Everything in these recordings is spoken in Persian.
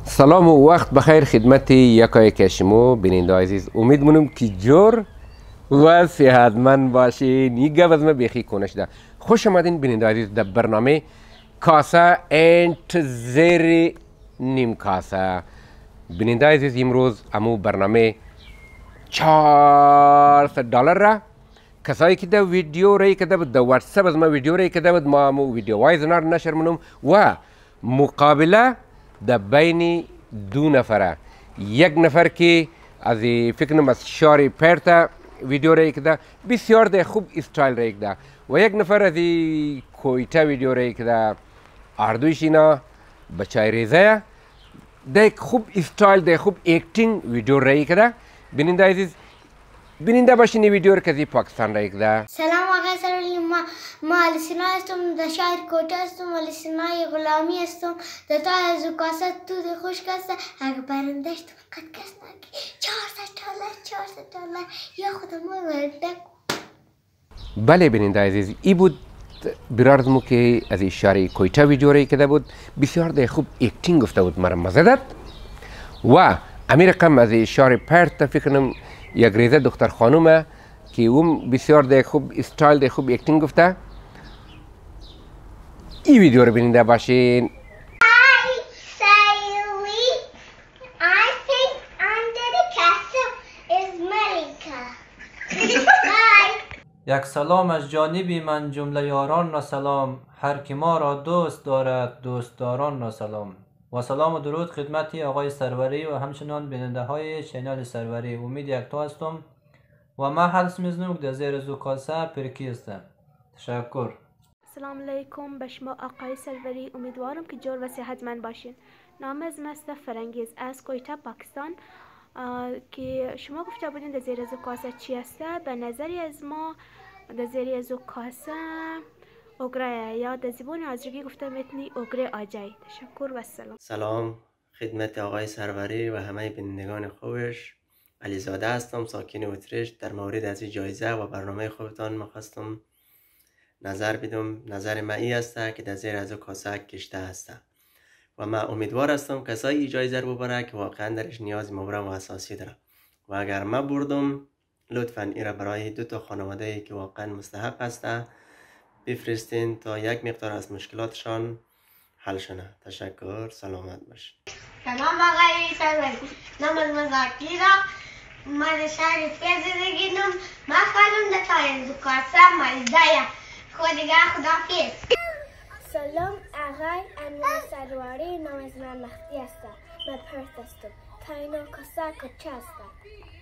سلام و وقت بخیر خدمت یکایک شما بیننده عزیز. امید منم که جور و صحتمند باشین. یک گپ از من بیخی کنش ده. خوش آمدین بیننده عزیز در برنامه کاسه انت زیر نیم کاسه. بیننده عزیز امروز امو برنامه $400 را کسایی که در ویدیو رای کده بود در واتساپ از ما ویدیو رای کده بود ما امو ویدیو وایز نشر منم و مقابله در بین دو نفره. یک نفر که از فکر کنم از شهر پرت ویدیو رای کده بسیار ده خوب استایل رای کده و یک نفر از کویتا ویدیو رای کده اردویش اینا بچای ریزه ده خوب استایل ده خوب اکتینگ ویدیو رای کده. بیننده عزیز بیننده باشین ویدیو رو که از پاکستان رای کده. سلام آقای سروری، ما السینا هستم در شهر کوټه هستم. السینای غلامی هستم در تا از کاسه تو ده خوش کسته اگه برنده است فقط کس نگی $400 یا خدا ما ورده. بله بیننده عزیز ای بود برارزمو که از شهر کویتا ویدیو رای کده بود بسیار ده خوب اکتینگ گفته بود مرا مزه داد و امیر رقم از شهر پرت فکر کنم یک ریزه دختر خانومه که اون بسیار ده خوب استایل ده خوب اکتینگ گفته. این ویدیو رو بیننده باشین. یک سلام از جانبی من جمله یاران را سلام، هر کی ما را دوست دارد دوستداران را سلام. و سلام و درود خدمت آقای سروری و همچنان بیننده های چینل سروری. امید یکتا هستم و من حلس میزنوک در زیر زوکاسه پرکی هستم. تشکر. سلام علیکم به شما آقای سروری، امیدوارم که جور و صحتمند باشین. نام از مست فرنگیز از کویتا پاکستان که شما گفته بودین در زیر زوکاسه چی هسته. به نظری از ما در زیر زوکاسه اوگره یا در زبان آذرگی گفته میتونی اوگره آجای. تشکر و سلام. سلام خدمت آقای سروری و همه بینندگان خوبش. علیزاده هستم ساکن اتریش. در مورد از این جایزه و برنامه خوبتان میخواستم نظر بدم. نظر من ای است که در زیر از کاسه کشته هست و من امیدوار هستم کسایی این جایزه رو ببره که واقعا درش نیاز مبرم و اساسی داره و اگر من بردم لطفا این را برای دو تا خانواده که واقعا مستحق هسته بفرستین تا یک مقدار از مشکلاتشان حل شده. تشکر. سلامت باش. سلام آقای سروری، نام از مزاکیرا من شهر فیض زندگی نم. من خانم در تا از کاسه مالدایا خودگاه خدافیز. سلام آقای انور سروری، نام از من مختی هستم. من پرت هستم. تاینا کاسه کچه هستم.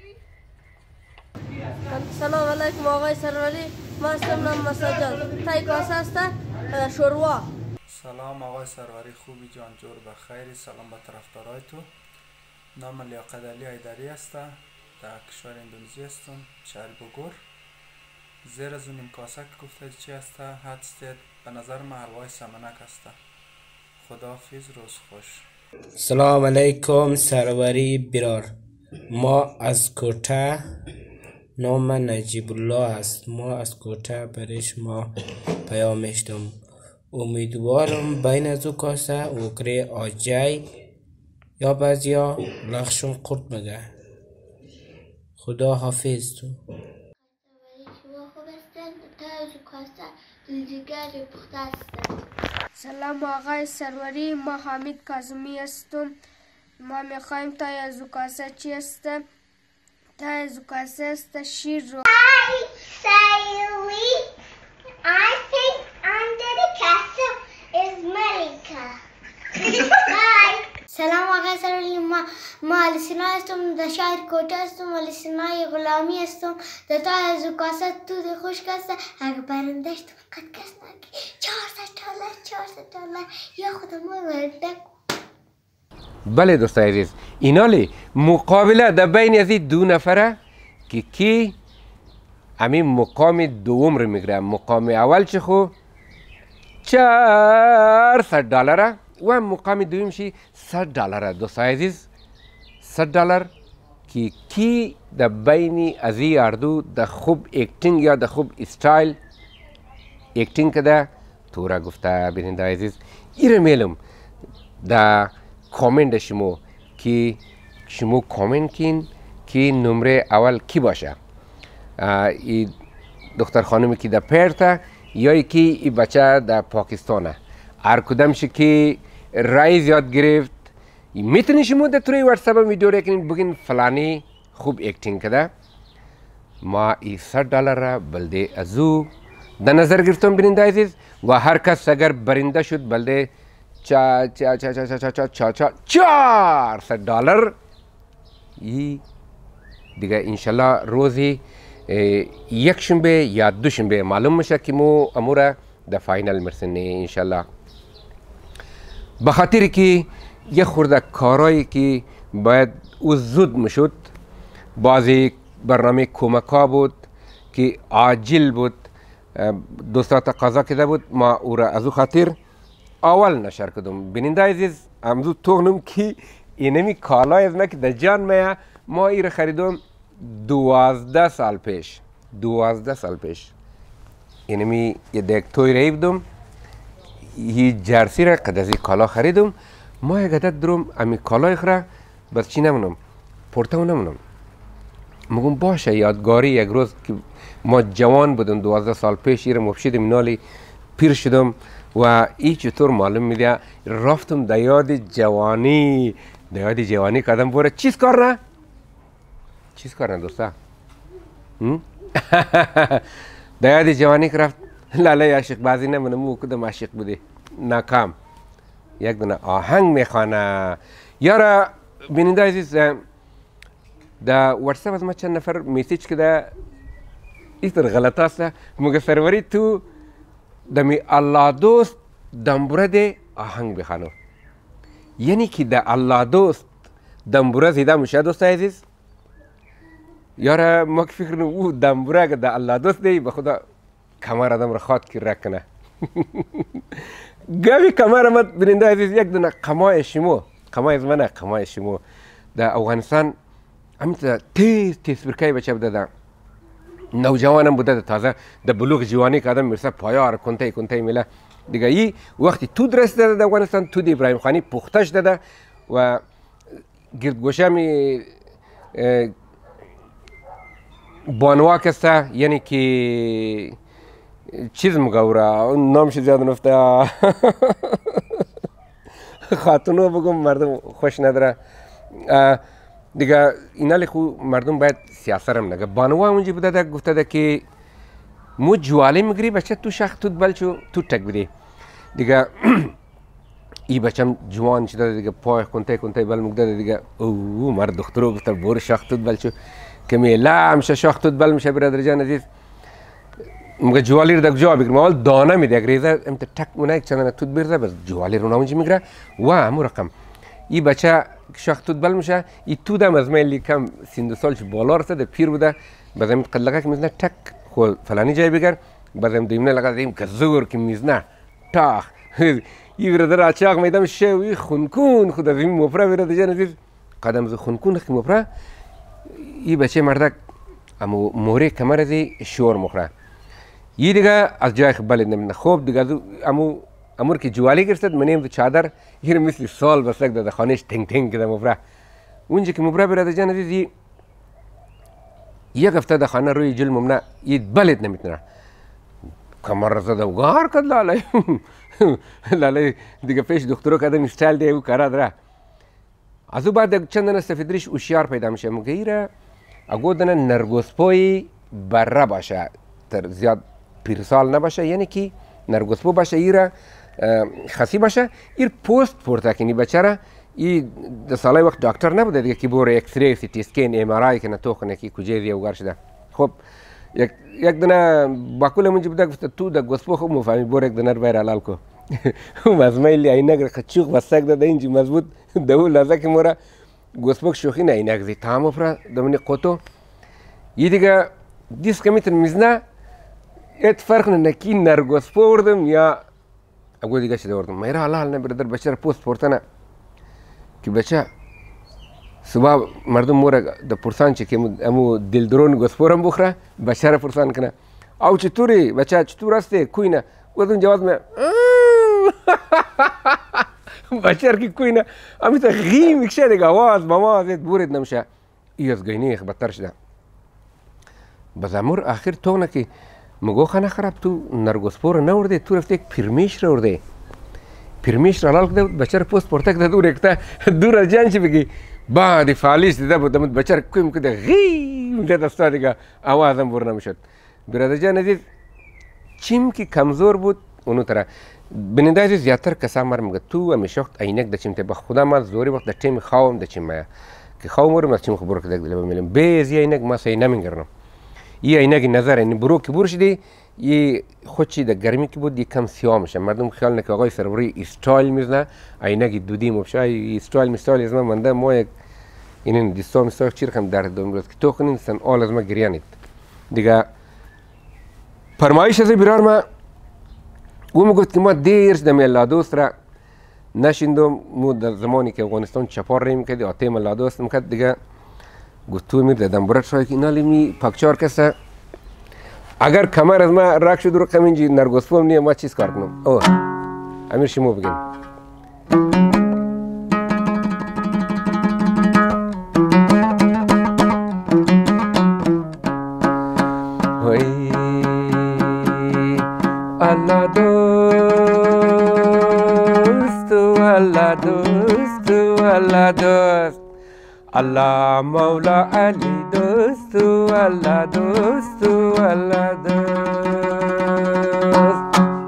سلام علیکم آقای سروری، من اسمم نام مسجد تای کاسه هستم شوروا. سلام آقای سروری، خوبی جان جور بخیری. سلام به طرفدارای تو. نام لیاقت علی ایدری هستم، در کشور اندونزی هستم، شهر بوگور. زیر از نیم کاسه که گفته چی هسته هستید به نظر من حلوای سمنک هسته. خداحافظ، روز خوش. سلام علیکم سروری برار، ما از کوټه، نام نجیب الله است. ما از کوټه برای شما پیام میشتم. امیدوارم بین از او کاسه اوگره آجای یا بعضیا لخشون قرد میگه. خدا حافظ تو. سلام آقای سروری، ما حمید کاظمی هستم. ما میخوایم تای از کاسه چی هستم. تای از کاسه است شیر رو. I think under the castle is Malika. سلام آقای سروری، ما السینا هستم در شهر کوټه هستم. السینای غلامی هستم در تا از کاسه تو ده خوش کسته اگه برنده است فقط کس نگی $400 یا خدا ما ورده. بله دوستان عزیز اینالی مقابله در بین از دو نفره که کی همین مقام دوم رو میگیره. مقام اول چه خو $400 و مقام دوم شی $100. دوستان عزیز $100 که کی در بین از این اردو در خوب اکتینگ یا در خوب استایل اکتینگ کده تو را گفته. بیننده عزیز ایره میلم در کامنت شما که شما کامنت کین که نمره اول کی باشه، ای دختر خانمی که در پرته یا یکی ای بچه در پاکستانه. هر کدامش که رای زیاد گرفت میتونی شما در توی واتساپ ویدیو ریکنین بگین فلانی خوب اکتینگ کده، ما ای $100 را بلده ازو در نظر گرفتم بیننده عزیز. و هر کس اگر برنده شد بلده $400 ای دیگه انشالله روزی یک شنبه یا دو شنبه معلوم میشه که مو امورا در فاینل مرسنه انشالله. بخاطر که یه خورده کارایی که باید او زود میشد، بعضی برنامه کمکا بود که عاجل بود، دوستا تقاضا کرده بود، ما او را از او خاطر اول نشر کردم. بیننده عزیز امروز توغنم که اینمی کالای از که در جان میا ما ای را خریدم 12 سال پیش. 12 سال پیش اینمی یه دیگ توی را ایبدم، یه جرسی را قد از این کالا خریدم. ما یک عدد درم امی کالای خرا بس چی نمونم، پورتاو نمونم. مگم باشه یادگاری یک روز که ما جوان بودم 12 سال پیش ایره مفشیدم نالی پیر شدم و ای چطور معلوم میده رفتم در یاد جوانی. در یاد جوانی کدام بوره چیز کار نه؟ چیز کار نه دوستا؟ در یاد جوانی که رفت لاله عاشق بازی نمونم، او کدام عاشق بوده ناکام. یک دونه آهنگ میخوانه. یارا بیننده عزیز در واتساپ از ما چند نفر میسیج کده ایستر غلط است، مگه سروری تو دمی الله دوست دنبوره ده آهنگ بخوانو. یعنی که در الله دوست دنبوره زیده میشه دوست عزیز. یارا ما که فکر نمو او دنبوره اگر در الله دوست ده به خدا کمر آدم را خواد که رکنه. گاوی کمر آمد بیننده عزیز یک دونه قمای شمو، قمای از منه قمای شمو در افغانستان همین تیز برکای بچه بوده ده، نوجوانم بوده ده، تازه در بلوغ جوانی که آدم میرسه پایار کنته میله دیگه. ای وقتی تود رسیده در افغانستان، تود ابراهیم خانی پختش داده و گردگوشه می بانوا کسته، یعنی که چیز مگوره نامش زیاد نفته خاتونو بگم مردم خوش نداره دیگه. اینا خو مردم باید سیاسرم نگه. بانوا اونجا بوده ده گفته ده که مو جوالی میگری بچه تو شخ تود بلچو تو تک بده دیگه. ای بچم جوان شده دیگه، پای کنته بل مگده دیگه. او مرد دخترو گفته بور شخ تود بلچو که میلا همشه شخ تود بل میشه برادر جان عزیز. مگه جوالی رو در جا بگیرم اول دانه میده اگریزه امت تک مونه چندانه تود برده بس جوالی رو نامونجی میگره و همون رقم ای بچه شخ تود بل میشه. ای تود هم از میلی کم سین دو سالش بالا رسده پیر بوده باز هم قلقه که میزنه تک خو فلانی جای بگر باز هم دیمنه لگه دیم که زور که میزنه تاخ ای برادر اچاق میدم شوی خونکون خود از این مفره برادر جان عزیز قدم زو خونکون خی مفره. ای بچه مردک امو موره کمر ازی شور مخره. یه دیگه از جای خبالید نمیدن خوب دیگه امور که جوالی گرسد منیم دو چادر یه مثل سال بسک داده خانهش تنگ کده مبره. اونجا که مبره برادر جان عزیز یک هفته در خانه روی جل ممنه یه بلد نمیتونه کمر رزده و گار کد لاله لاله دیگه پیش دکترو کده میستایل دیگه او کارا داره. از او بعد چندن استفیدریش اوشیار پیدا میشه. مگه ایره اگو دنه نرگوسپوی بره باشه تر زیاد پیرسال نباشه، یعنی که نرگوسپو باشه ایره خسی باشه ایر پوست پورته کنی بچه را. ای در سالای وقت دکتر نبوده دیگه که بور اکسری سیتی اسکین ام آر آی که نتو کنه که کجای دیگه وگار شده. خب یک دونه باکول منجی بوده گفته تو در گوسپو خوب مفهمی بور یک دونه رو بایر حلال کو مزمایلی اینک را خچوق وسک داده اینجی مضبوط دو لازه که مورا گوسپو شوخی نه اینک زی تمام فرا دمنی قطو یه دیگه دیس که میتون میزنه ات فرق نه کی نرگوسپو وردم یا اگو دیگه شده وردم میره حلال نه برادر بچه را پوست پورتنه که بچه صبح مردم مورا د پرسان چه که امو دلدرون گوسپورم بخوره بچه را پرسان کنه او چطوری بچه چطور هسته کوی نه؟ گفتم جواز می بچر که کوی نه امی تا غی میکشه دیگه آواز بماز بورید نمیشه ای از گینه بدتر شده بزمور آخر تو نه که مگو خانه خراب تو نرگسپور نورده تو رفته یک پیرمیش رو ورده پیرمیش را لال کده بچر پوست پورتک ده دور اکتا دور از جان چی بگی بعد فعالیش دیده بود دمت بچر کوی میکده غی میده دستا دیگه آوازم بور نمیشد برادر جان عزیز چیم که کمزور بود اونو تره بیننده عزیز زیادتر کسا مر میگه تو همیشه وقت عینک دچیم ته بخدا ما زوری وقت دچیم خواهم دچیم ما که خواهم رو ما چیم خبر کده دل بمیلم بیز یه عینک ما سی نمیگرنم یه عینک نظر این برو که برش دی یه خودشی در گرمی که بود یکم سیاه میشه مردم خیال نکه آقای سروری استایل میزنه عینک دودی مبشه استایل میستایل از من منده ما یک این دیستا میستایل چی رقم در دوم روز که تو کنین سن آل از ما گریانید دیگه فرمایش از بیرار ما او میگفت که ما دیرش دم لادوست را نشیندم مو در زمانی که افغانستان چپار ریم کردی آتیم لادوست میکرد دیگه گفت تو میر دادم برد شای که نالی می پاکچار کسه اگر کمر از ما رک شد رو کمینجی نرگسپوم نیه ما چیز کار کنم اوه امیر شما بگین Allah dost, Allah dost, Allah dost. Allah Mawla Ali dost, Allah dost, Allah dost.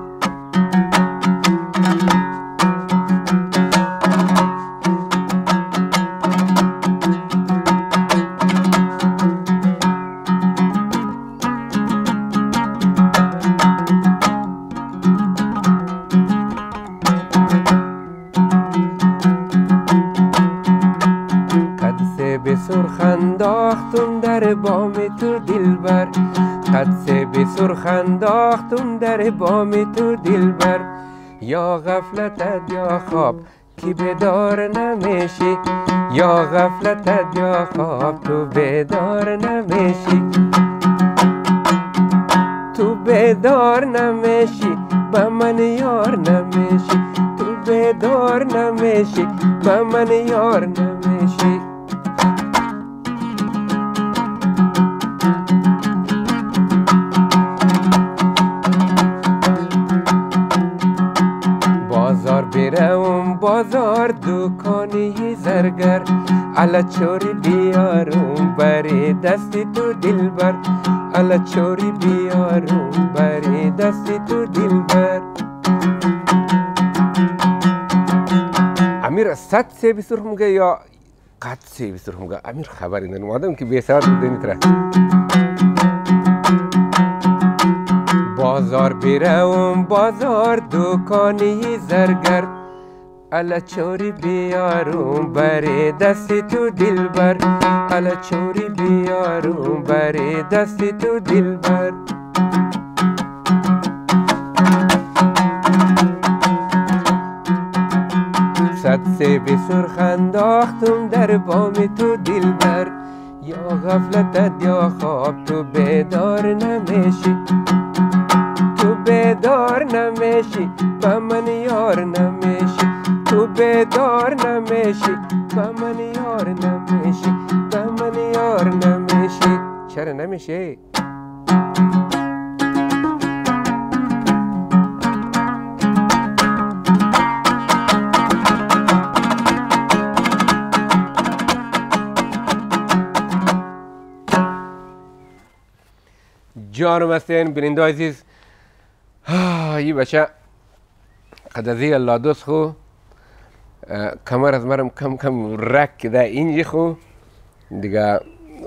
سرخنداختم در بام تو دلبر قد سه به سرخنداختم در بام تو دلبر یا غفلتت یا خواب که بیدار نمیشی یا غفلتت یا خواب تو بیدار نمیشی تو بیدار نمیشی با من یار نمیشی تو بیدار نمیشی با من یار نمیشی برم بازار دکانی زرگر الا چوری بیارم بری دستی تو دلبر الا چوری بیارم بری دستی تو دلبر امیر صد سه بسرخ میگه یا قد سه بسرخ میگه امیر خبری ندارم آدم که بیسواد بوده نیتره بازار برم بازار دکانی زرگر الا چوری بیارم بری دستی تو دلبر الا چوری بیارم بری دستی تو دلبر صد سه به سرخ انداختم در بام تو دلبر یا غفلتت یا خواب تو بیدار نمیشی تو بیدار نمیشی با من یار نمیشی تو بیدار نمیشی با من یار نمیشی با من یار نمیشی چرا نمیشی؟ جانم هستین بیننده عزیز یه بچه قدازی الله دوست خو کمر از مرم کم کم رک کده اینجی خو دیگه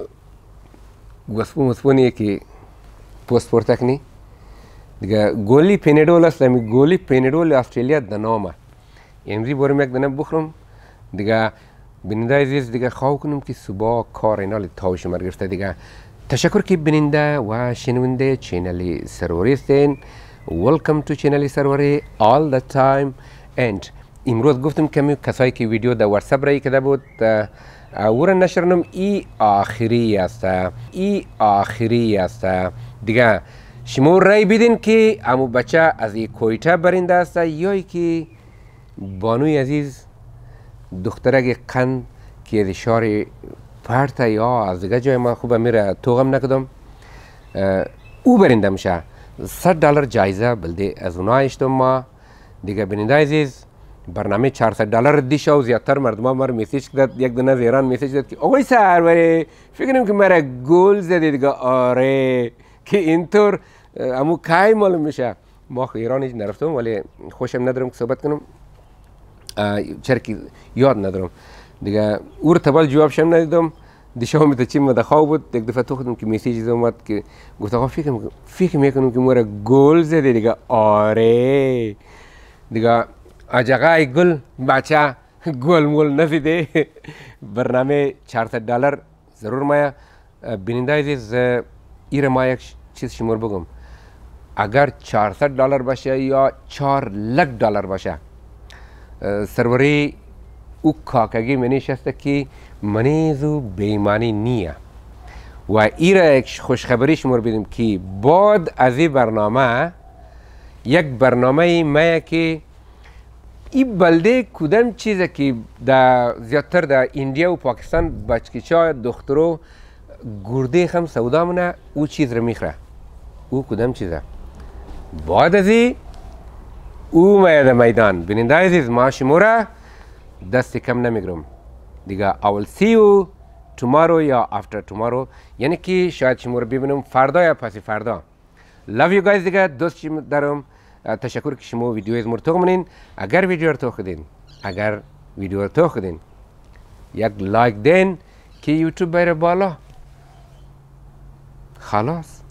گسپو مسپونیه که پوست پورتک نی دیگه گولی پینیدول است همی گولی پینیدول استرالیا دنامه امروزی بارم یک دنم بخورم دیگه بیننده عزیز دیگه خواه کنم که صبح کار اینال تاوش مر گرفته دیگه تشکر که بیننده و شنونده چینل سروری هستین Welcome to چینل سروری all the time and امروز گفتم که کسایی که ویدیو در واتساپ رای کده بود اورا نشرنم ای آخری است ای آخری است دیگه شما رای بدین که امو بچه از ای کویتا برنده است یا که بانوی عزیز دخترک قند که از شهر پرت یا از دیگه جای ما خوبه میره توغم نکدم او برنده میشه. $100 جایزه بلده از اونها اشتم ما دیگه. بیننده عزیز برنامه $400 دیشه و زیادتر مردم ها مرا میسیج کرد. یک دونه از ایران میسیج کرد که آقای سروری فکرم که مرا گل زدی دیگه. آره که اینطور امو کای معلوم میشه. ما ایران هیچ نرفتم ولی خوشم ندارم که صحبت کنم چرا که یاد ندارم دیگه. او ارتباط جوابشم ندیدم. دیشه هم تا چی مدخواه بود. یک دفعه تو خودم که میسیج اومد که گفت آقا فکر میکنم که مرا گل زدی دیگه. آره دیگه آجاقای گل بچه گل مول نزیده. برنامه $400 ضرور مایا. بیننده عزیز ایره ما یک چیز شمار بگم. اگر $400 باشه یا $4,00,000 باشه سروری او کاکگی منیش است که منیزو بیمانی نیه. و ایره یک خوشخبری شمار بیدیم که بعد از این برنامه یک برنامه مایه که این بلده کدام چیزه که زیادتر در ایندیا و پاکستان بچکیچا دخترو گرده خم سودا منه او چیز رو میخره. او کدام چیزه بعد از این او مایه در میدان. بیننده عزیز ما شموره دست کم نمیگرم دیگه. I will see you tomorrow یا after tomorrow، یعنی که شاید شموره ببینم فردا یا پس فردا. love you guys دیگه. دوست دارم. تشکر که شما ویدیو از مرتوق منین. اگر ویدیو رو تو خودین یک لایک دین که یوتیوب بره بالا. خلاص